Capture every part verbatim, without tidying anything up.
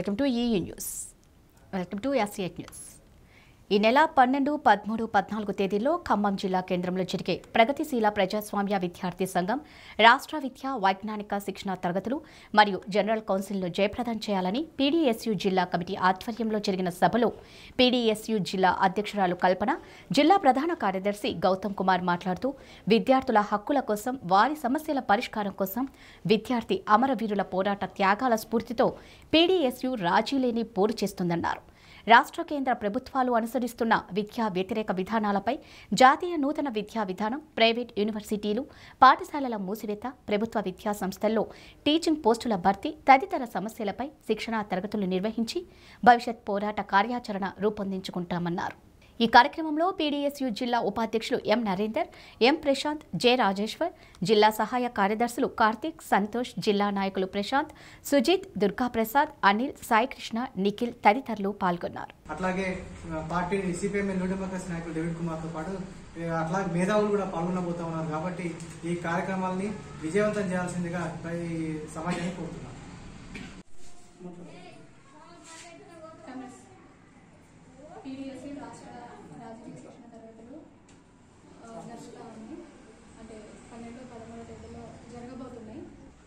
Welcome to ఈ news. Welcome to ఎస్సీఎట్ news. ఈ నెల పన్నెండు పదమూడు పద్నాలుగు తేదీల్లో ఖమ్మం జిల్లా కేంద్రంలో జరిగే ప్రగతిశీల ప్రజాస్వామ్య విద్యార్థి సంఘం రాష్ట్ర విద్యా వైజ్ఞానిక శిక్షణ తరగతులు మరియు జనరల్ కౌన్సిల్ను జయప్రదం చేయాలని పీడీఎస్యూ జిల్లా కమిటీ ఆధ్వర్యంలో జరిగిన సభలో పీడీఎస్యూ జిల్లా అధ్యక్షురాలు కల్పన, జిల్లా ప్రధాన కార్యదర్శి గౌతమ్ కుమార్ మాట్లాడుతూ విద్యార్థుల హక్కుల కోసం, వారి సమస్యల పరిష్కారం కోసం విద్యార్థి అమరవీరుల పోరాట త్యాగాల స్ఫూర్తితో పీడీఎస్యూ రాజీలేని పోరు చేస్తుందన్నారు. రాష్ట్ర కేంద్ర ప్రభుత్వాలు అనుసరిస్తున్న విద్యా వ్యతిరేక విధానాలపై జాతీయ నూతన విద్యా విధానం, ప్రైవేట్ యూనివర్సిటీలు, పాఠశాలల మూసివేత, ప్రభుత్వ విద్యా సంస్థల్లో టీచింగ్ పోస్టుల భర్తీ తదితర సమస్యలపై శిక్షణా తరగతులు నిర్వహించి భవిష్యత్ పోరాట కార్యాచరణ రూపొందించుకుంటామన్నారు. ఈ కార్యక్రమంలో పీడీఎస్యూ జిల్లా ఉపాధ్యక్షులు M Narender, M Prashanth, J Rajeshwar, జిల్లా సహాయ కార్యదర్శులు కార్తీక్, సంతోష్, జిల్లా నాయకులు ప్రశాంత్, సుజిత్, దుర్గాప్రసాద్, అనిల్, సాయికృష్ణ, నిఖిల్ తదితరులు పాల్గొన్నారు. అట్లాగే పార్టీ సిపిఎం న్యూ డెమోక్రసీ నాయకులు డేవిడ్ కుమార్ తో పాటు అట్లాగే మేధావులు కూడా పాల్గొనబోతా ఉన్నారు. కాబట్టి ఈ కార్యక్రమాలని విజయవంతం చేయాల్సిందిగా సమాజాన్ని కోరుతున్నారు. పీడీఎస్యూ రాష్ట్ర రాజకీయ శిక్షణ తరగతులు జరుగుతూ ఉన్నాయి. అంటే పన్నెండు పదమూడు తేదీలో జరగబోతున్నాయి.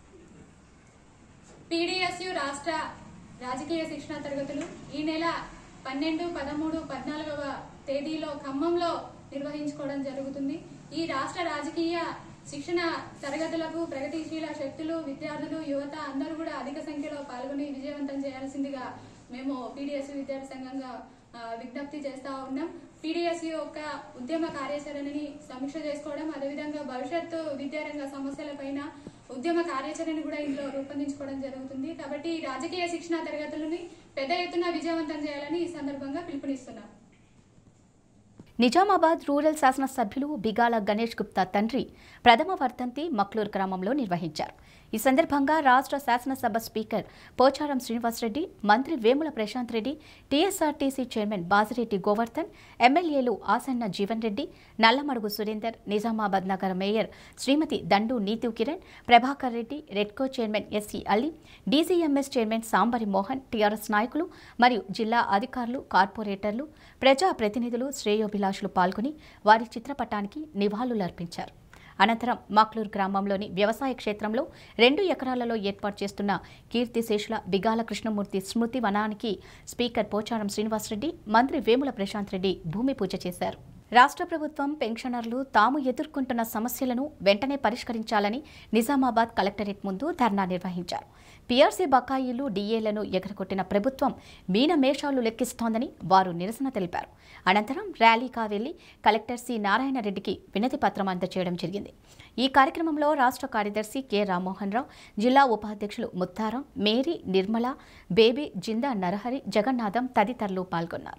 పీడీఎస్యూ రాష్ట్ర రాజకీయ శిక్షణ తరగతులు ఈ నెల పన్నెండు పదమూడు పద్నాలుగవ తేదీలో ఖమ్మంలో నిర్వహించుకోవడం జరుగుతుంది. ఈ రాష్ట్ర రాజకీయ శిక్షణ తరగతులకు ప్రగతిశీల శక్తులు, విద్యార్థులు, యువత అందరూ కూడా అధిక సంఖ్యలో పాల్గొని విజయవంతం చేయాల్సిందిగా మేము పీడీఎస్యూ విద్యార్థి సంఘంగా విజ్ఞప్తి చేస్తా ఉన్నాం. పీడీఎస్యూ యొక్క ఉద్యమ కార్యాచరణని సమీక్ష చేసుకోవడం, అదేవిధంగా భవిష్యత్తు విద్యారంగ సమస్యలపైన ఉద్యమ కార్యాచరణ కూడా ఇందులో రూపొందించుకోవడం జరుగుతుంది. కాబట్టి రాజకీయ శిక్షణ తరగతులని పెద్ద ఎత్తున విజయవంతం చేయాలని ఈ సందర్భంగా పిలుపునిస్తున్నాం. నిజామాబాద్ రూరల్ శాసనసభ్యులు బిగాల గణేష్ గుప్తా తండ్రి ప్రథమ వర్ధంతి మక్లూర్ గ్రామంలో నిర్వహించారు. ఈ సందర్భంగా రాష్ట్ర శాసనసభ స్పీకర్ పోచారం శ్రీనివాసరెడ్డి, మంత్రి వేముల ప్రశాంత్ రెడ్డి, టీఎస్ఆర్టీసీ చైర్మన్ బాజిరెడ్డి గోవర్ధన్, ఎమ్మెల్యేలు ఆసన్న జీవన్ రెడ్డి, నల్లమడుగు సురేందర్, నిజామాబాద్ నగర mayor Srimati Dandu Neetu Kiran, Prabhakar Reddy, REDCO chairman SC Ali, DCMS chairman Sambari Mohan, TRS నాయకులు మరియు జిల్లా అధికారులు, కార్పొరేటర్లు, ప్రజా ప్రతినిధులు, శ్రేయోభిలాషులు పాల్గొని వారి చిత్రపటానికి నివాళులర్పించారు. అనంతరం మక్లూర్ గ్రామంలోని వ్యవసాయ క్షేత్రంలో రెండు ఎకరాలలో ఏర్పాటు చేస్తున్న కీర్తిశేషుల బిగాల కృష్ణమూర్తి స్మృతి వనానికి స్పీకర్ పోచారం శ్రీనివాసరెడ్డి, మంత్రి వేముల ప్రశాంత్ రెడ్డి భూమి పూజ చేశారు. రాష్ట్ర ప్రభుత్వం పెన్షనర్లు తాము ఎదుర్కొంటున్న సమస్యలను వెంటనే పరిష్కరించాలని నిజామాబాద్ కలెక్టరేట్ ముందు ధర్నా నిర్వహించారు. పీఆర్సీ బకాయిలు, డీఏలను ఎగరగొట్టిన ప్రభుత్వం మీనమేషాలు లెక్కిస్తోందని వారు నిరసన తెలిపారు. అనంతరం ర్యాలీగా వెళ్లి కలెక్టర్ సి నారాయణరెడ్డికి వినతి పత్రం అందజేయడం జరిగింది. ఈ కార్యక్రమంలో రాష్ట్ర కార్యదర్శి కె రామ్మోహన్ రావు, జిల్లా ఉపాధ్యక్షులు ముత్తారం, మేరీ, నిర్మల, బేబీ, జిందా నరహరి, జగన్నాథం తదితరులు పాల్గొన్నారు.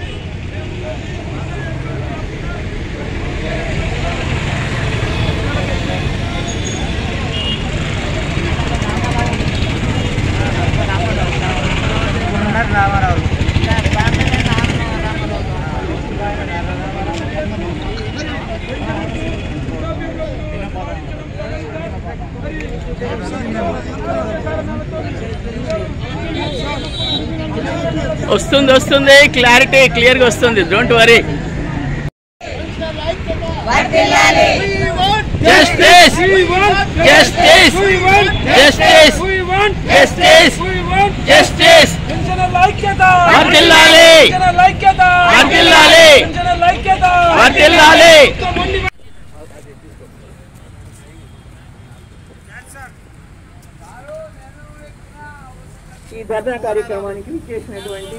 వస్తుంది వస్తుంది క్లారిటీ క్లియర్ గా వస్తుంది. Don't worry. Justice justice justice justice justice వర్ధిల్లాలి వర్ధిల్లాలి వర్ధిల్లాలి. ఈ ధర్నా కార్యక్రమానికి చేసినటువంటి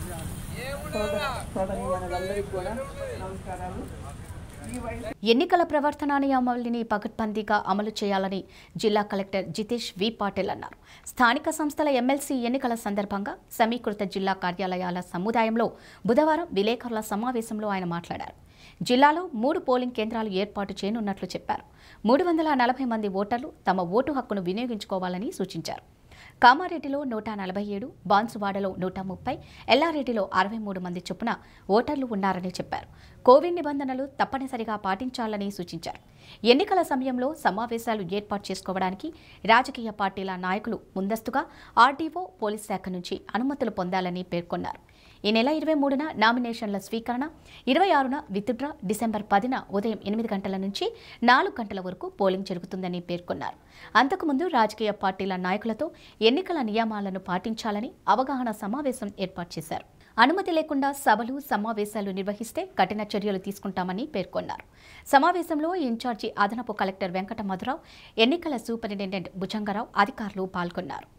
సోదరీమణులందరికీ కూడా నమస్కారాలు. ఎన్నికల ప్రవర్తనా నియమావళిని పకడ్బందీగా అమలు చేయాలని జిల్లా కలెక్టర్ జితేష్ వి పాటిల్ అన్నారు. స్థానిక సంస్థల ఎమ్మెల్సీ ఎన్నికల సందర్భంగా సమీకృత జిల్లా కార్యాలయాల సముదాయంలో బుధవారం విలేకరుల సమావేశంలో ఆయన మాట్లాడారు. జిల్లాలో మూడు పోలింగ్ కేంద్రాలు ఏర్పాటు చేయనున్నట్లు చెప్పారు. మూడు వందల నలభై మంది ఓటర్లు తమ ఓటు హక్కును వినియోగించుకోవాలని సూచించారు. కామారెడ్డిలో నూట నలభై ఏడు, బాన్సువాడలో నూట ముప్పై, ఎల్లారెడ్డిలో అరవై మూడు మంది చొప్పున ఓటర్లు ఉన్నారని చెప్పారు. కోవిడ్ నిబంధనలు తప్పనిసరిగా పాటించాలని సూచించారు. ఎన్నికల సమయంలో సమావేశాలు ఏర్పాటు చేసుకోవడానికి రాజకీయ పార్టీల నాయకులు ముందస్తుగా ఆర్డీఓ, పోలీస్ శాఖ నుంచి అనుమతులు పొందాలని పేర్కొన్నారు. ఈ నెల ఇరవై మూడున నామినేషన్ల స్వీకరణ, ఇరవై ఆరున విత్డ్రా, డిసెంబర్ పదిన ఉదయం ఎనిమిది గంటల నుంచి నాలుగు గంటల వరకు పోలింగ్ జరుగుతుందని పేర్కొన్నారు. అంతకుముందు రాజకీయ పార్టీల నాయకులతో ఎన్నికల నియమాలను పాటించాలని అవగాహన సమావేశం ఏర్పాటు చేశారు. అనుమతి లేకుండా సభలు, సమావేశాలు నిర్వహిస్తే కఠిన చర్యలు తీసుకుంటామని పేర్కొన్నారు. సమావేశంలో ఇన్ఛార్జి అదనపు కలెక్టర్ వెంకట మధురావు, ఎన్నికల సూపరింటెండెంట్ భుజంగరావు, అధికారులు పాల్గొన్నారు.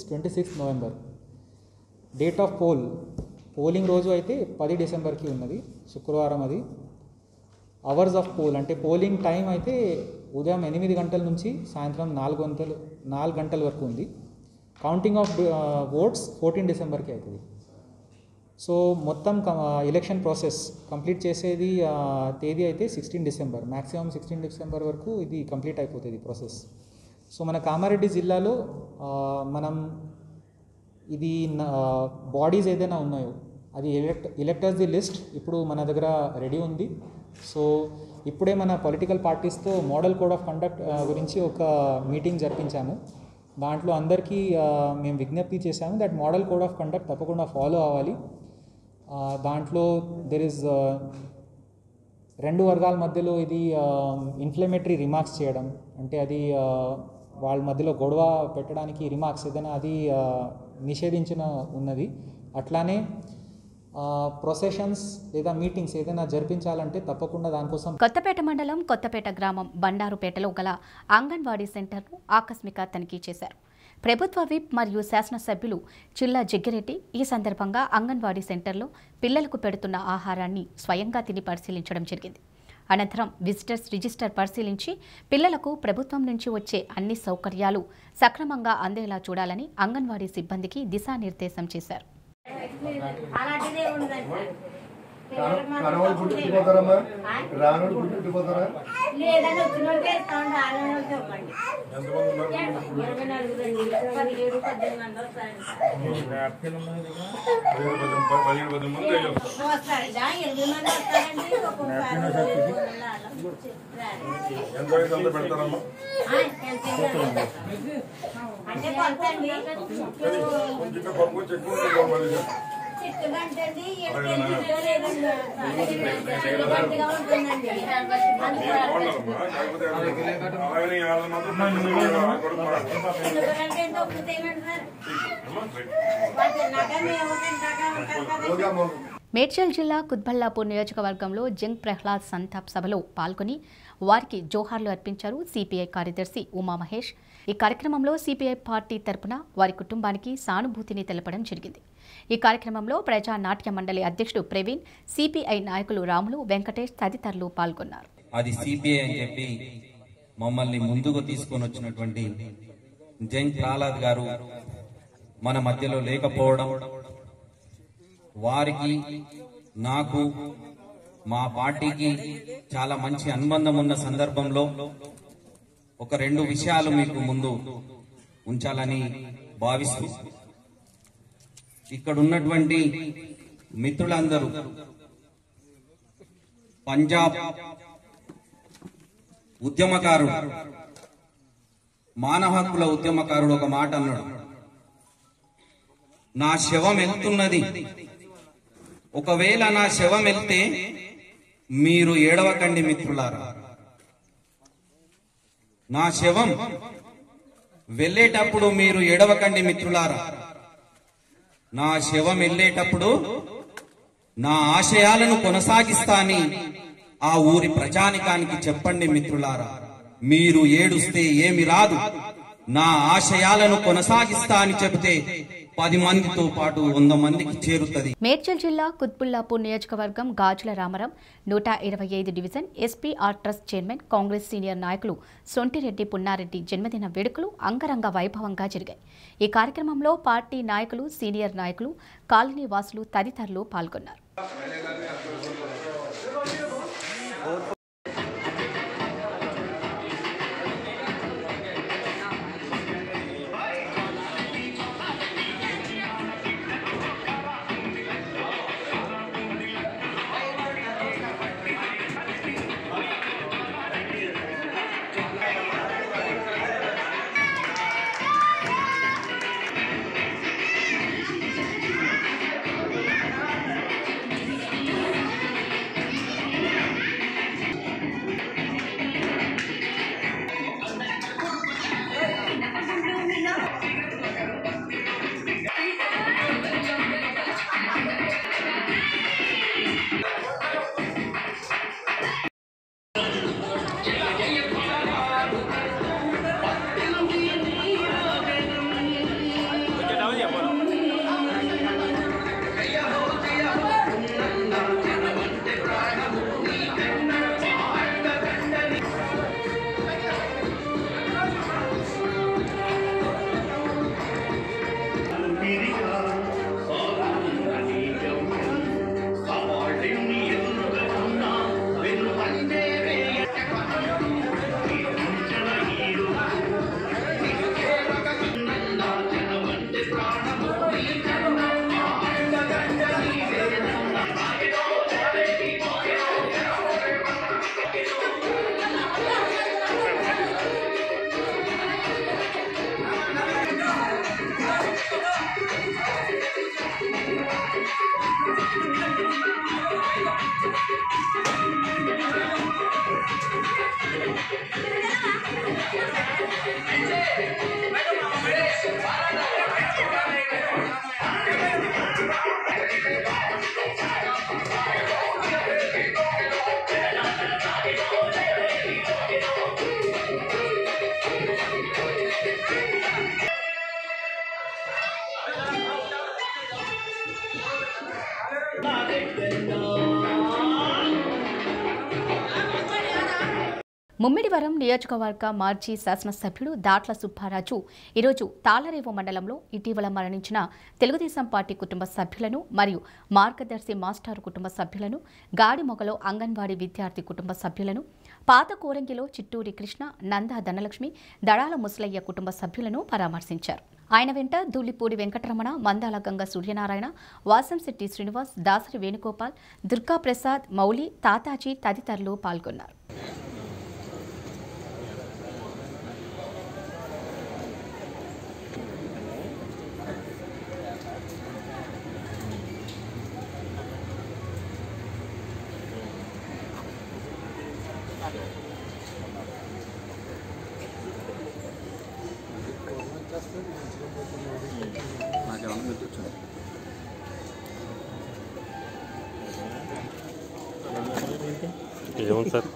డేట్ ఆఫ్ పోల్ పోలింగ్ రోజు అయితే పది డిసెంబర్కి ఉన్నది, శుక్రవారం. అది అవర్స్ ఆఫ్ పోల్ అంటే పోలింగ్ టైం అయితే ఉదయం ఎనిమిది గంటల నుంచి సాయంత్రం నాలుగు గంటలు నాలుగు గంటల వరకు ఉంది. కౌంటింగ్ ఆఫ్ ఓట్స్ ఫోర్టీన్ డిసెంబర్కి అవుతుంది. సో మొత్తం ఎలక్షన్ ప్రాసెస్ కంప్లీట్ చేసేది తేదీ అయితే sixteen December, maximum sixteen December వరకు ఇది కంప్లీట్ అయిపోతుంది ప్రాసెస్. సో మన కామారెడ్డి జిల్లాలో మనం ఇది బాడీస్ ఏదైనా ఉన్నాయో అది ఎలెక్ట్ ఎలెక్టర్స్ది లిస్ట్ ఇప్పుడు మన దగ్గర రెడీ ఉంది. సో ఇప్పుడే మన పొలిటికల్ పార్టీస్తో మోడల్ కోడ్ ఆఫ్ కండక్ట్ గురించి ఒక మీటింగ్ జరిపించాము. దాంట్లో అందరికీ మేము విజ్ఞప్తి చేశాము that model code of conduct తప్పకుండా ఫాలో అవ్వాలి. దాంట్లో దెర్ ఇస్ రెండు వర్గాల మధ్యలో ఇది ఇన్ఫ్లమేటరీ రిమార్క్స్ చేయడం, అంటే అది వాళ్ళ మధ్యలో గొడవ పెట్టడానికి రిమార్క్స్ ఏదైనా అది నిషేధించిన ఉన్నది. అట్లానే ప్రొసెషన్స్ లేదా మీటింగ్స్ ఏదైనా జరిపించాలంటే తప్పకుండా దానికోసం కొత్తపేట మండలం కొత్తపేట గ్రామం బండారుపేటలో గల అంగన్వాడీ సెంటర్ను ఆకస్మిక తనిఖీ చేశారు. ప్రభుత్వ విప్ మరియు శాసనసభ్యులు చిల్లా జగ్గిరెడ్డి ఈ సందర్భంగా అంగన్వాడీ సెంటర్లో పిల్లలకు పెడుతున్న ఆహారాన్ని స్వయంగా తిని పరిశీలించడం జరిగింది. అనంతరం విజిటర్స్ రిజిస్టర్ పరిశీలించి పిల్లలకు ప్రభుత్వం నుంచి వచ్చే అన్ని సౌకర్యాలు సక్రమంగా అందేలా చూడాలని అంగన్వాడీ సిబ్బందికి దిశానిర్దేశం చేశారు. మేడ్చల్ జిల్లా కుత్బల్లాపూర్ నియోజకవర్గంలో జంగ్ ప్రహ్లాద్ సంతాప్ సభలో పాల్గొని వారికి జోహార్లు అర్పించారు సిపిఐ కార్యదర్శి ఉమామహేష్. ఈ కార్యక్రమంలో సిపిఐ పార్టీ తరపున వారి కుటుంబానికి సానుభూతిని తెలపడం జరిగింది. ఈ కార్యక్రమంలో ప్రజా నాట్య మండలి అధ్యక్షుడు ప్రవీణ్, సిపిఐ నాయకులు రాములు, వెంకటేష్ తదితరులు పాల్గొన్నారు. అది సిపిఐ అని చెప్పి మమ్మల్ని ముందుకు తీసుకొని వచ్చినటువంటి జంగ్ ప్రహ్లాద్ గారు మన మధ్యలో లేకపోవడం, వారికి నాకు మా పార్టీకి చాలా మంచి అనుబంధం ఉన్న సందర్భంలో ఒక రెండు విషయాలు మీకు ముందు ఉంచాలని భావిస్తూ, ఇక్కడ ఉన్నటువంటి మిత్రులందరూ పంజాబ్ ఉద్యమకారుడు, మానవ హక్కుల ఉద్యమకారుడు ఒక మాట అన్నాడు, నా శవం వెళ్తున్నది, ఒకవేళ నా శవం వెళ్తే మీరు ఏడవకండి మిత్రులారా. నా శవం వెళ్ళేటప్పుడు మీరు ఏడవకండి మిత్రులారా. నా శవం వెళ్ళేటప్పుడు నా ఆశయాలను కొనసాగిస్తా అని ఆ ఊరి ప్రజానికానికి చెప్పండి మిత్రులారా. మీరు ఏడుస్తే ఏమి రాదు, నా ఆశయాలను కొనసాగిస్తా అని చెబితే పది మందితో పాటు వంద మందికి చేరుతుంది. మేడ్చల్ జిల్లా కుత్బుల్లాపూర్ నియోజకవర్గం గాజుల రామరం నూట ఇరవై ఐదు division SPR trust chairman Congress senior నాయకులు సొంటిరెడ్డి పున్నారెడ్డి జన్మదిన వేడుకలు అంగరంగ వైభవంగా జరిగాయి. ఈ కార్యక్రమంలో పార్టీ నాయకులు, సీనియర్ నాయకులు, కాలనీ వాసులు తదితరులు పాల్గొన్నారు. ముమ్మిడివరం నియోజకవర్గ మాజీ శాసనసభ్యుడు దాట్ల సుబ్బారాజు ఈరోజు తాళ్లరేవు మండలంలో ఇటీవల మరణించిన తెలుగుదేశం పార్టీ కుటుంబ సభ్యులను మరియు మార్గదర్శి మాస్టారు కుటుంబ సభ్యులను గాడిమొగలో అంగన్వాడీ విద్యార్థి కుటుంబ సభ్యులను పాత కోరంగిలో చిట్టూరి కృష్ణ నంద ధనలక్ష్మి దడాల ముసలయ్య కుటుంబ సభ్యులను పరామర్శించారు. ఆయన వెంట దూలిపూడి వెంకటరమణ, మందాల గంగ సూర్యనారాయణ, వాసంశెట్టి శ్రీనివాస్, దాసరి వేణుగోపాల్, దుర్గాప్రసాద్, మౌలి, తాతాజీ తదితరులు పాల్గొన్నారు. ఏమవును సార్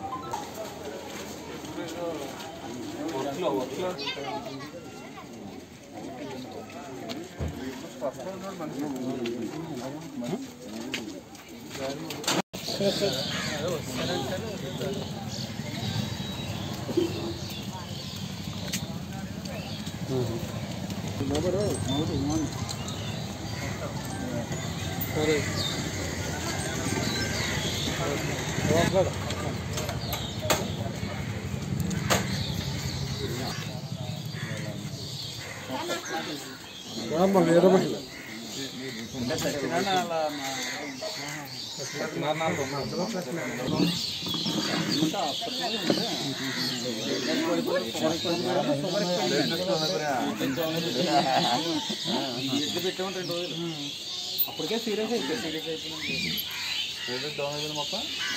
అప్పటికే సీరియస్ అయితే సీరియస్ అయిపోయింది డౌన్ అయిపోయింది మొక్క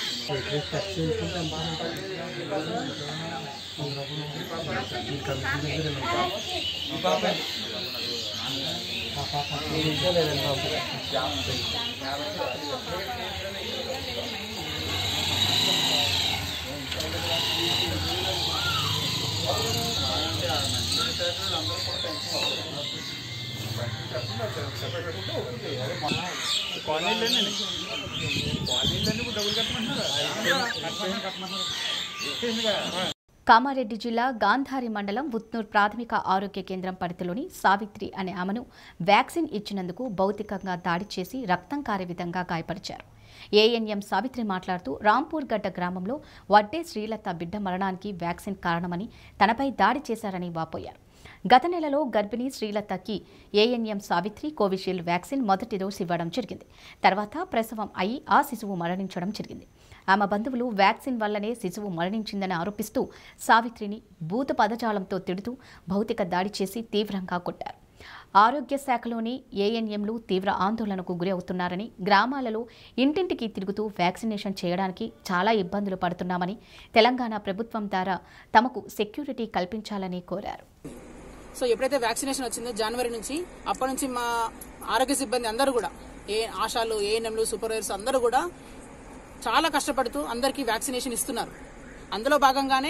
కామారెడ్డి జిల్లా గాంధారి మండలం ఉత్నూర్ ప్రాథమిక ఆరోగ్య కేంద్రం పరిధిలోని సావిత్రి అనే ఆమెను వ్యాక్సిన్ ఇచ్చినందుకు భౌతికంగా దాడి చేసి రక్తం కారే విధంగా గాయపరిచారు. ఏఎన్ఎం సావిత్రి మాట్లాడుతూ రాంపూర్ గడ్డ గ్రామంలో వడ్డే శ్రీలత బిడ్డ మరణానికి వ్యాక్సిన్ కారణమని తనపై దాడి చేశారని వాపోయారు. గత నెలలో గర్భిణీ శ్రీలతకి ఏఎన్ఎం సావిత్రి కోవిషీల్డ్ వ్యాక్సిన్ మొదటి డోసు ఇవ్వడం జరిగింది. తర్వాత ప్రసవం అయి ఆ శిశువు మరణించడం జరిగింది. ఆమె బంధువులు వ్యాక్సిన్ వల్లనే శిశువు మరణించిందని ఆరోపిస్తూ సావిత్రిని భూత పదజాలంతో తిడుతూ భౌతిక దాడి చేసి తీవ్రంగా కొట్టారు. ఆరోగ్య శాఖలోని ఏఎన్ఎంలు తీవ్ర ఆందోళనకు గురి అవుతున్నారని, గ్రామాలలో ఇంటింటికి తిరుగుతూ వ్యాక్సినేషన్ చేయడానికి చాలా ఇబ్బందులు పడుతున్నామని, తెలంగాణ ప్రభుత్వం ద్వారా తమకు సెక్యూరిటీ కల్పించాలని కోరారు. సో ఎప్పుడైతే వ్యాక్సినేషన్ వచ్చిందో జనవరి నుంచి అప్పటి నుంచి మా ఆరోగ్య సిబ్బంది అందరూ కూడా ఏ ఆశాలు ఏఎన్ఎంలు సూపర్వైజర్స్ అందరూ కూడా చాలా కష్టపడుతూ అందరికీ వ్యాక్సినేషన్ ఇస్తున్నారు. అందులో భాగంగానే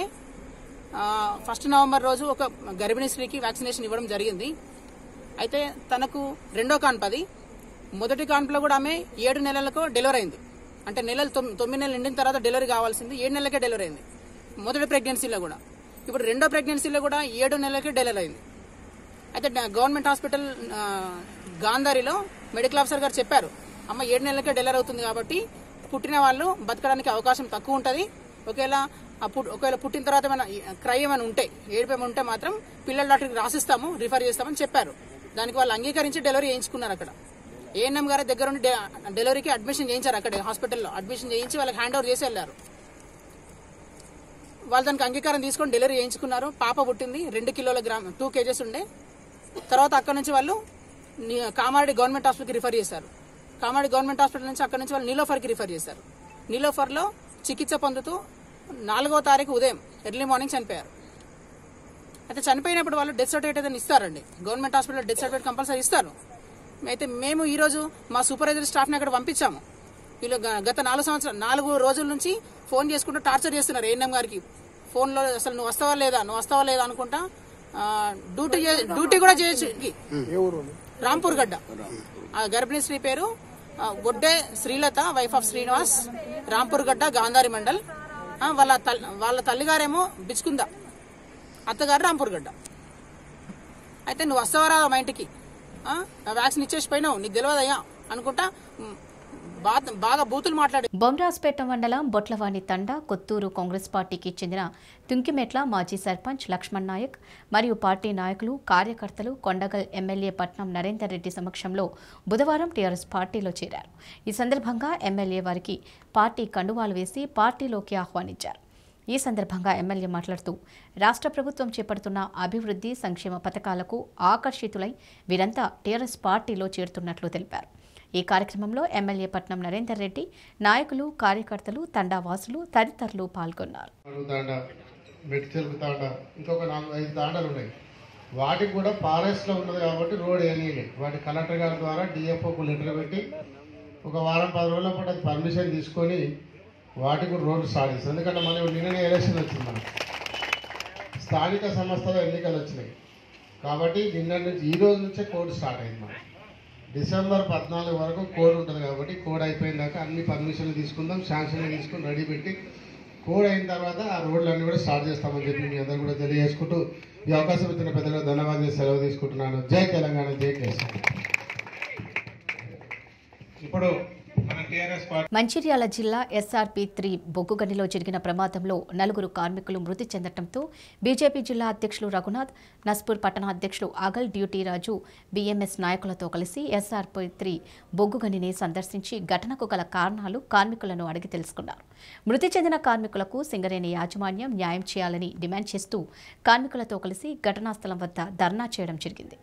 ఫస్ట్ నవంబర్ రోజు ఒక గర్భిణీ స్త్రీకి వ్యాక్సినేషన్ ఇవ్వడం జరిగింది. అయితే తనకు రెండో కాన్పది మొదటి కాన్పులో కూడా ఆమె ఏడు నెలలకు డెలివరీ అయింది. అంటే నెలలు తొమ్మిది నెలలు నిండిన తర్వాత డెలివరీ కావాల్సింది ఏడు నెలలకే డెలివరీ అయింది. మొదటి ప్రెగ్నెన్సీలో కూడా ఇప్పుడు రెండో ప్రెగ్నెన్సీలో కూడా ఏడు నెలలకే డెలివరీ అయింది. అయితే గవర్నమెంట్ హాస్పిటల్ గాంధారిలో మెడికల్ ఆఫీసర్ గారు చెప్పారు, అమ్మ ఏడు నెలలకే డెలివరీ అవుతుంది కాబట్టి పుట్టిన వాళ్ళు బతకడానికి అవకాశం తక్కువ ఉంటుంది. ఒకవేళ ఒకవేళ పుట్టిన తర్వాత ఏమైనా క్రై ఏమైనా ఉంటే ఏడిపేమైనా ఉంటే మాత్రం పిల్లల డాక్టర్కి రాసిస్తాము, రిఫర్ చేస్తామని చెప్పారు. దానికి వాళ్ళు అంగీకరించి డెలివరీ చేయించుకున్నారు. అక్కడ ఏఎన్ఎం గారి దగ్గర ఉండి డెలివరీకి అడ్మిషన్ చేయించారు. అక్కడ హాస్పిటల్లో అడ్మిషన్ చేయించి వాళ్ళకి హ్యాండ్ ఓవర్ చేసి వెళ్లారు. వాళ్ళు దానికి అంగీకారం తీసుకొని డెలివరీ చేయించుకున్నారు. పాప పుట్టింది, రెండు కిలోల గ్రామ్ టూ కేజెస్ ఉండే. తర్వాత అక్కడ నుంచి వాళ్ళు కామారెడ్డి గవర్నమెంట్ హాస్పిటల్కి రిఫర్ చేశారు. కామారెడ్డి గవర్నమెంట్ హాస్పిటల్ నుంచి అక్కడ నుంచి వాళ్ళు నీలోఫర్కి రిఫర్ చేశారు. నీలోఫర్లో చికిత్స పొందుతూ నాలుగో తారీఖు ఉదయం ఎర్లీ మార్నింగ్ చనిపోయారు. అయితే చనిపోయినప్పుడు వాళ్ళు డెత్ సర్టిఫికేట్ ఏదైనా ఇస్తారండి. గవర్నమెంట్ హాస్పిటల్లో డెత్ సర్టిఫికేట్ కంపల్సరీ ఇస్తారు. అయితే మేము ఈ రోజు మా సూపర్వైజర్ స్టాఫ్ని అక్కడ పంపించాము. వీళ్ళు గత నాలుగు సంవత్సరాలు నాలుగు రోజుల నుంచి ఫోన్ చేసుకుంటూ టార్చర్ చేస్తున్నారు. ఏఎన్ఎం గారికి ఫోన్లో అసలు నువ్వు వస్తావా లేదా నువ్వు వస్తావా లేదా అనుకుంటా డ్యూటీ డ్యూటీ కూడా చేయొచ్చు. రాంపూర్ గడ్డ ఆ గర్భిణీ స్త్రీ పేరు వడ్డే శ్రీలత, వైఫ్ ఆఫ్ శ్రీనివాస్, రాంపూర్ గడ్డ, గాంధారి మండల్. వాళ్ళ వాళ్ళ తల్లిగారేమో బిచ్చుకుంద, అత్తగారు రాంపూర్గడ్డ. అయితే నువ్వు వస్తావరా మా ఇంటికి, వ్యాక్సిన్ ఇచ్చేసి పోయినావు, నీకు తెలియదయ్యా అనుకుంటా బాగా బూతులు మాట్లాడి. బొమ్రాజ్పేట మండలం బొట్లవాణి తండా కొత్తూరు కాంగ్రెస్ పార్టీకి చెందిన తుంకిమెట్ల మాజీ సర్పంచ్ లక్ష్మణ్ నాయక్ మరియు పార్టీ నాయకులు కార్యకర్తలు కొండగల్ ఎమ్మెల్యే పట్నం నరేందర్ రెడ్డి సమక్షంలో బుధవారం టీఆర్ఎస్ పార్టీలో చేరారు. ఈ సందర్భంగా ఎమ్మెల్యే వారికి పార్టీ కండువాలు వేసి పార్టీలోకి ఆహ్వానించారు. ఈ సందర్భంగా ఎమ్మెల్యే మాట్లాడుతూ రాష్ట్ర ప్రభుత్వం చేపడుతున్న అభివృద్ధి సంక్షేమ పథకాలకు ఆకర్షితులై వీరంతా టీఆర్ఎస్ పార్టీలో చేరుతున్నట్లు తెలిపారు. ఈ కార్యక్రమంలో ఎమ్మెల్యే పట్నం నరేందర్ రెడ్డి, నాయకులు, కార్యకర్తలు, తండావాసులు తదితరులు పాల్గొన్నారు. ఇంకొక నాలుగు ఐదు తాండాలు ఉన్నాయి, వాటికి కూడా ఫారెస్ట్ లో ఉన్నది కాబట్టి రోడ్ వేయలేదు. వాటి కలెక్టర్ గారి ద్వారా డిఎఫ్ఓకు లెటర్ పెట్టి ఒక వారం పది రోజుల పాటు అది పర్మిషన్ తీసుకొని వాటికి కూడా రోడ్డు స్టార్ట్ చేస్తాం. ఎందుకంటే మనం నిన్ననే ఎలక్షన్ వచ్చింది, మనం స్థానిక సంస్థల ఎన్నికలు వచ్చినాయి కాబట్టి నిన్న నుంచి ఈ రోజు నుంచే కోడ్ స్టార్ట్ అయింది. మనం డిసెంబర్ పద్నాలుగు వరకు కోడ్ ఉంటుంది కాబట్టి కోడ్ అయిపోయిన దాకా అన్ని పర్మిషన్లు తీసుకుందాం, శాంక్షన్ తీసుకుని రెడీ పెట్టి కోడ్ అయిన తర్వాత ఆ రోడ్లన్నీ కూడా స్టార్ట్ చేస్తామని చెప్పి మీ అందరూ కూడా తెలియజేసుకుంటూ ఈ అవకాశం ఇచ్చిన పెద్దలకు ధన్యవాదాలు, సెలవు తీసుకుంటున్నాను. జై తెలంగాణ, జై కేసీఆర్. ఇప్పుడు మంచిర్యాల జిల్లా ఎస్ఆర్పి త్రీ బొగ్గుగనిలో జరిగిన ప్రమాదంలో నలుగురు కార్మికులు మృతి చెందడంతో బీజేపీ జిల్లా అధ్యక్షులు రఘునాథ్, నస్పూర్ పట్టణ అధ్యక్షులు అగల్ డ్యూటీ రాజు బీఎంఎస్ నాయకులతో కలిసి ఎస్ఆర్పి త్రీ బొగ్గుగనిని సందర్శించి ఘటనకు గల కారణాలు కార్మికులను అడిగి తెలుసుకున్నారు. మృతి చెందిన కార్మికులకు సింగరేణి యాజమాన్యం న్యాయం చేయాలని డిమాండ్ చేస్తూ కార్మికులతో కలిసి ఘటనా స్థలం వద్ద ధర్నా చేయడం జరిగింది.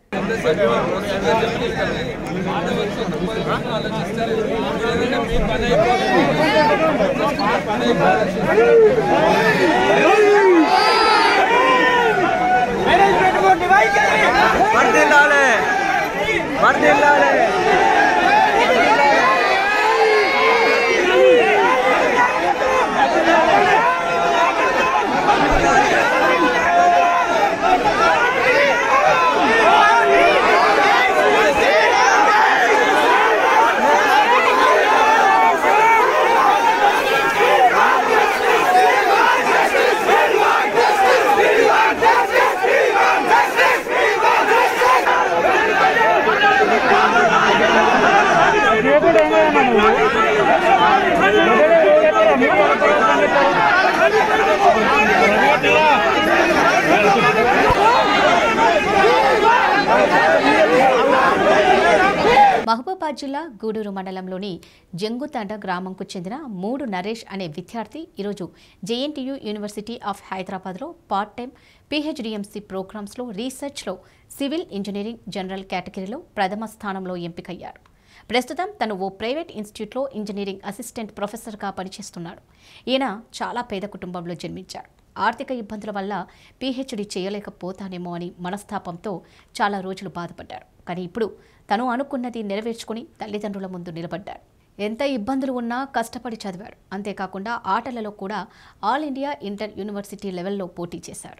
మహబూబాబాద్ జిల్లా గూడూరు మండలంలోని జంగుతండ గ్రామంకు చెందిన మూడు నరేష్ అనే విద్యార్థి ఈరోజు జేఎన్టీయూ యూనివర్సిటీ ఆఫ్ హైదరాబాద్లో పార్ట్ టైం పీహెచ్డీఎంసీ ప్రోగ్రామ్స్లో రీసెర్చ్లో సివిల్ ఇంజనీరింగ్ జనరల్ కేటగిరీలో ప్రథమ స్థానంలో ఎంపికయ్యారు. ప్రస్తుతం తను ఓ ప్రైవేట్ ఇన్స్టిట్యూట్లో ఇంజనీరింగ్ అసిస్టెంట్ ప్రొఫెసర్గా పనిచేస్తున్నాడు. ఈయన చాలా పేద కుటుంబంలో జన్మించాడు. ఆర్థిక ఇబ్బందుల వల్ల పీహెచ్డీ చేయలేకపోతానేమో అని మనస్తాపంతో చాలా రోజులు బాధపడ్డాడు. కానీ ఇప్పుడు తను అనుకున్నది నెరవేర్చుకుని తల్లిదండ్రుల ముందు నిలబడ్డాడు. ఎంత ఇబ్బందులు ఉన్నా కష్టపడి చదివాడు. అంతేకాకుండా ఆటలలో కూడా ఆల్ ఇండియా ఇంటర్ యూనివర్సిటీ లెవెల్లో పోటీ చేశాడు.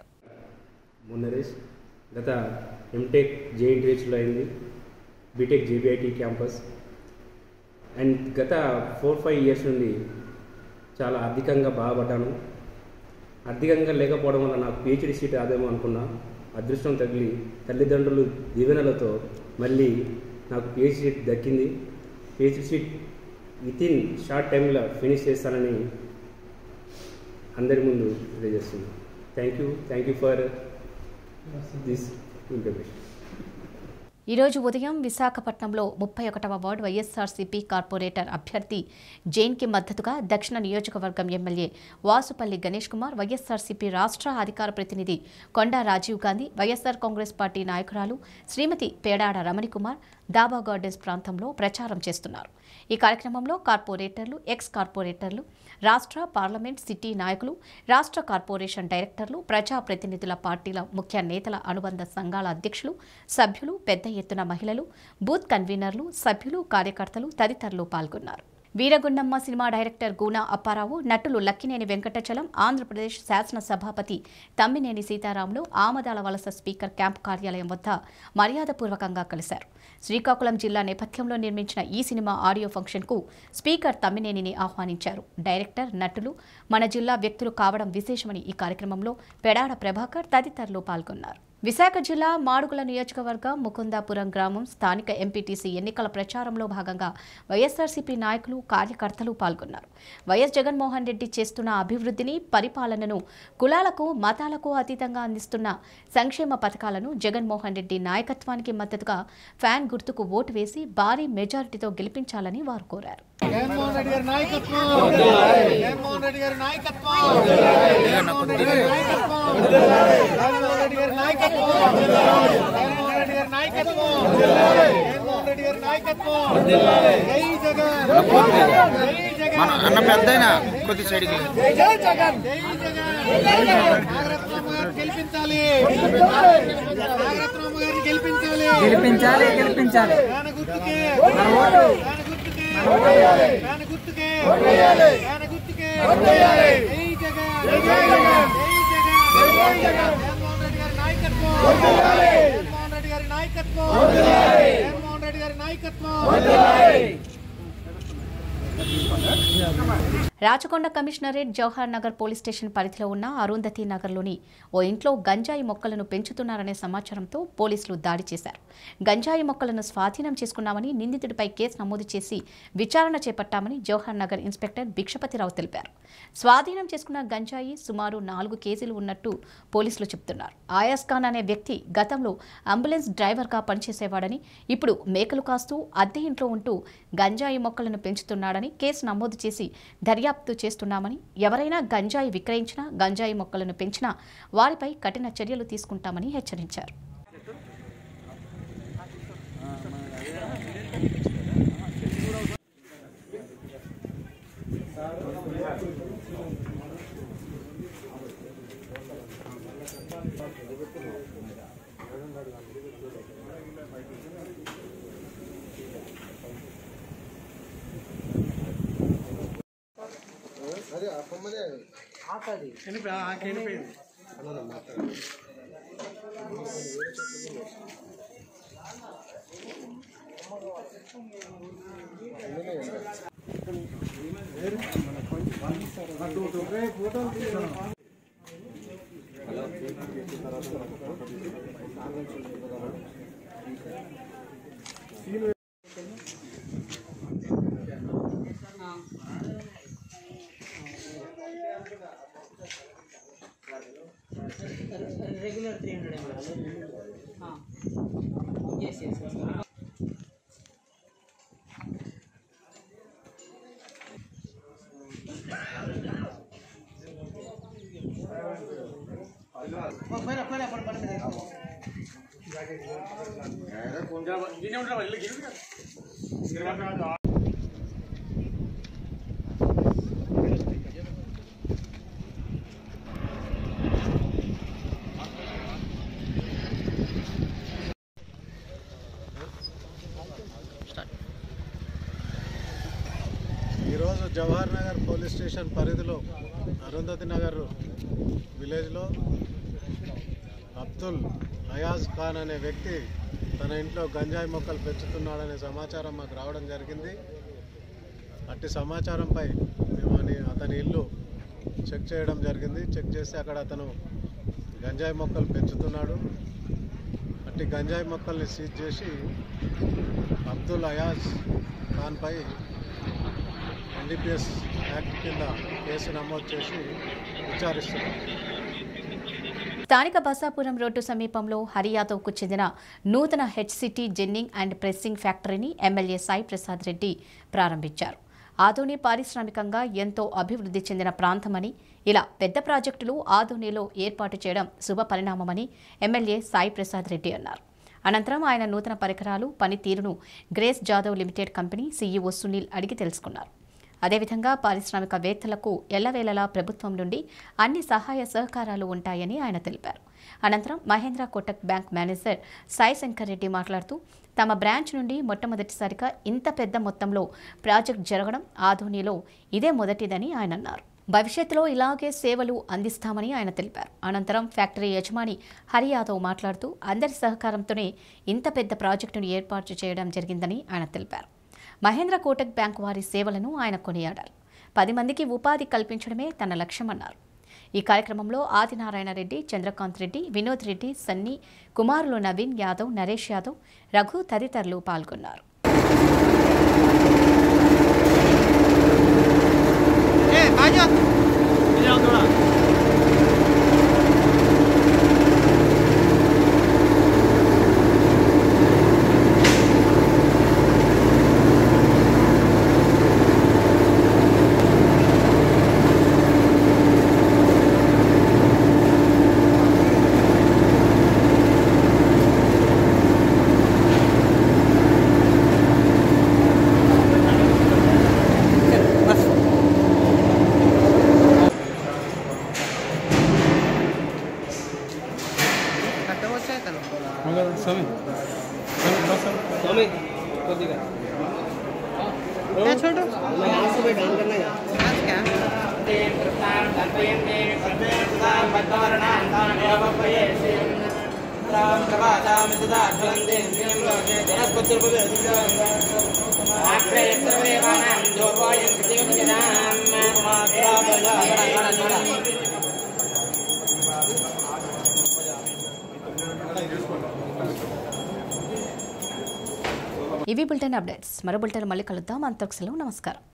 గత ఎంటెక్ జేఎన్టీహెచ్లో అయింది, బీటెక్ జేబీఐటీ క్యాంపస్. అండ్ గత ఫోర్ ఫైవ్ ఇయర్స్ నుండి చాలా ఆర్థికంగా బాధపడ్డాను. ఆర్థికంగా లేకపోవడం వల్ల నాకు పిహెచ్డీ సీట్ రాదేమో అనుకున్నా. అదృష్టం తగిలి తల్లిదండ్రులు దీవెనలతో మళ్ళీ నాకు పిహెచ్డీ సీట్ దక్కింది. పిహెచ్డీ సీట్ వితిన్ షార్ట్ టైంలో ఫినిష్ చేస్తానని అందరి ముందు తెలియజేస్తున్నాను. Thank you thank you for this information. ఈరోజు ఉదయం విశాఖపట్నంలో ముప్పై ఒకటవ వార్డు వైఎస్ఆర్సీపీ కార్పొరేటర్ అభ్యర్థి జైన్కి మద్దతుగా దక్షిణ నియోజకవర్గం ఎమ్మెల్యే వాసుపల్లి గణేష్ కుమార్, వైఎస్ఆర్సీపీ రాష్ట్ర అధికార ప్రతినిధి కొండా రాజీవ్ గాంధీ, వైఎస్ఆర్ కాంగ్రెస్ పార్టీ నాయకురాలు శ్రీమతి పేడాడ రమణికుమార్ దాబా గార్డెన్స్ ప్రాంతంలో ప్రచారం చేస్తున్నారు. ఈ కార్యక్రమంలో కార్పొరేటర్లు, ఎక్స్ కార్పొరేటర్లు, రాష్ట్ర పార్లమెంట్, సిటీ నాయకులు, రాష్ట్ర కార్పొరేషన్ డైరెక్టర్లు, ప్రజాప్రతినిధుల పార్టీల ముఖ్య నేతల అనుబంధ సంఘాల అధ్యక్షులు, సభ్యులు, పెద్ద ఎత్తున మహిళలు, బూత్ కన్వీనర్లు, సభ్యులు, కార్యకర్తలు తదితరులు పాల్గొన్నారు. వీరగుండమ్మ సినిమా డైరెక్టర్ గూనా అప్పారావు, నటులు లక్కినేని వెంకటచలం, ఆంధ్రప్రదేశ్ శాసన సభాపతి తమ్మినేని సీతారాములు ఆమదాల వలస స్పీకర్ క్యాంపు కార్యాలయం వద్ద మర్యాదపూర్వకంగా కలిశారు. శ్రీకాకుళం జిల్లా నేపథ్యంలో నిర్మించిన ఈ సినిమా ఆడియో ఫంక్షన్కు స్పీకర్ తమ్మినేనిని ఆహ్వానించారు. డైరెక్టర్, నటులు మన జిల్లా వ్యక్తులు కావడం విశేషమని ఈ కార్యక్రమంలో పెడాడ ప్రభాకర్ తదితరులు పాల్గొన్నారు. విశాఖ జిల్లా మాడుగుల నియోజకవర్గం ముకుందాపురం గ్రామం స్థానిక ఎంపీటీసీ ఎన్నికల ప్రచారంలో భాగంగా వైఎస్ఆర్సీపీ నాయకులు, కార్యకర్తలు పాల్గొన్నారు. వైఎస్ జగన్మోహన్ రెడ్డి చేస్తున్న అభివృద్ధిని, పరిపాలనను, కులాలకు, మతాలకు అతీతంగా అందిస్తున్న సంక్షేమ పథకాలను, జగన్మోహన్ రెడ్డి నాయకత్వానికి మద్దతుగా ఫ్యాన్ గుర్తుకు ఓటు వేసి భారీ మెజారిటీతో గెలిపించాలని వారు కోరారు. జగన్మోహన్ రెడ్డి గారి నాయకత్వం జగన్మోహన్ రెడ్డి గారి నాయకత్వం జగన్మోహన్ రెడ్డి గారి నాయకత్వం జగన్మోహన్ రెడ్డి గారి నాయకత్వం జగన్మోహన్ రెడ్డి గారి నాయకత్వం జగన్మోహన్ రెడ్డి గారి నాయకత్వం జై జగన్ జై జగన్ మన అన్న పెద్దైనా కొద్ది సైడ్కి జై జగన్ జై జగన్ నాగరత్నమ్మ గారిని గెలిపించాలి నాగరత్నమ్మ గారిని గెలిపించాలి గెలిపించాలి గెలిపించాలి గాన గుర్తుకే మన ఓటు గాన గుర్తుకే గాన గుర్తుకే గాన గుర్తుకే జై జగన్ జై జగన్ జై జగన్ జై జగన్ జగన్మోహన్ రెడ్డి గారి నాయకత్వం జగన్మోహన్ రెడ్డి గారి నాయకత్వం జగన్మోహన్ రెడ్డి గారి నాయకత్వం. Rachakonda commissionerate Jawahar Nagar police station పరిధిలో ఉన్న అరుంధతి నగర్లోని ఓ ఇంట్లో గంజాయి మొక్కలను పెంచుతున్నారనే సమాచారంతో పోలీసులు దాడి చేశారు. గంజాయి మొక్కలను స్వాధీనం చేసుకున్నామని, నిందితుడిపై కేసు నమోదు చేసి విచారణ చేపట్టామని జవహర్ నగర్ ఇన్స్పెక్టర్ భిక్షపతిరావు తెలిపారు. స్వాధీనం చేసుకున్న గంజాయి సుమారు నాలుగు కేజీలు ఉన్నట్టు పోలీసులు చెబుతున్నారు. ఆయాస్ ఖాన్ అనే వ్యక్తి గతంలో అంబులెన్స్ డ్రైవర్గా పనిచేసేవాడని, ఇప్పుడు మేకలు కాస్తూ అద్దె ఇంట్లో ఉంటూ గంజాయి మొక్కలను పెంచుతున్నాడని కేసు నమోదు చేసి దర్యాప్తు చేస్తున్నామని, ఎవరైనా గంజాయి విక్రయించినా, గంజాయి మొక్కలను పెంచినా వారిపై కఠిన చర్యలు తీసుకుంటామని హెచ్చరించారు. Regular three hundred S S ఈరోజు జవహర్ నగర్ పోలీస్ స్టేషన్ పరిధిలో అరుంధతి నగర్ విలేజ్లో అబ్దుల్ అయాజ్ ఖాన్ అనే వ్యక్తి తన ఇంట్లో గంజాయి మొక్కలు పెంచుతున్నాడనే సమాచారం మాకు రావడం జరిగింది. అట్టి సమాచారంపై మేము అతని ఇల్లు చెక్ చేయడం జరిగింది. చెక్ చేస్తే అక్కడ అతను గంజాయి మొక్కలు పెంచుతున్నాడు. అట్టి గంజాయి మొక్కల్ని సీజ్ చేసి అబ్దుల్ అయాజ్ ఖాన్పై ఎన్డీపీఎస్ యాక్ట్ కింద కేసు నమోదు చేసి విచారిస్తున్నారు. స్థానిక బసాపురం రోడ్డు సమీపంలో హరియాదవ్కు చెందిన నూతన హెచ్సిటీ జెన్నింగ్ అండ్ ప్రెస్సింగ్ ఫ్యాక్టరీని ఎమ్మెల్యే సాయి ప్రసాద్ రెడ్డి ప్రారంభించారు. ఆదోని పారిశ్రామికంగా ఎంతో అభివృద్ధి చెందిన ప్రాంతమని, ఇలా పెద్ద ప్రాజెక్టులు ఆదోనిలో ఏర్పాటు చేయడం శుభ పరిణామమని ఎమ్మెల్యే సాయి ప్రసాద్ రెడ్డి అన్నారు. అనంతరం ఆయన నూతన పరికరాలు, పనితీరును grace Jadhav limited company CEO Sunil అడిగి తెలుసుకున్నారు. అదేవిధంగా పారిశ్రామికవేత్తలకు ఎల్లవేళలా ప్రభుత్వం నుండి అన్ని సహాయ సహకారాలు ఉంటాయని ఆయన తెలిపారు. అనంతరం మహేంద్ర కోటక్ బ్యాంక్ మేనేజర్ సాయి శంకర్ రెడ్డి మాట్లాడుతూ తమ బ్రాంచ్ నుండి మొట్టమొదటిసారిగా ఇంత పెద్ద మొత్తంలో ప్రాజెక్ట్ జరగడం ఆధోనిలో ఇదే మొదటిదని ఆయన అన్నారు. భవిష్యత్తులో ఇలాగే సేవలు అందిస్తామని ఆయన తెలిపారు. అనంతరం ఫ్యాక్టరీ యజమాని హరి యాదవ్ మాట్లాడుతూ అందరి సహకారంతోనే ఇంత పెద్ద ప్రాజెక్టును ఏర్పాటు చేయడం జరిగిందని ఆయన తెలిపారు. మహేంద్ర కోటక్ బ్యాంక్ వారి సేవలను ఆయన కొనియాడారు. పది మందికి ఉపాధి కల్పించడమే తన లక్ష్యమన్నారు. ఈ కార్యక్రమంలో ఆదినారాయణ రెడ్డి, చంద్రకాంత్ రెడ్డి, వినోద్ రెడ్డి, సన్నీ, కుమారులు నవీన్ యాదవ్, నరేష్ యాదవ్, రఘు తదితరులు పాల్గొన్నారు. ఇవి బులెటిన్ అప్డేట్స్. మరో బులెటిన్ మళ్ళీ కలుద్దాం. అంతకు సెలవు. నమస్కారం.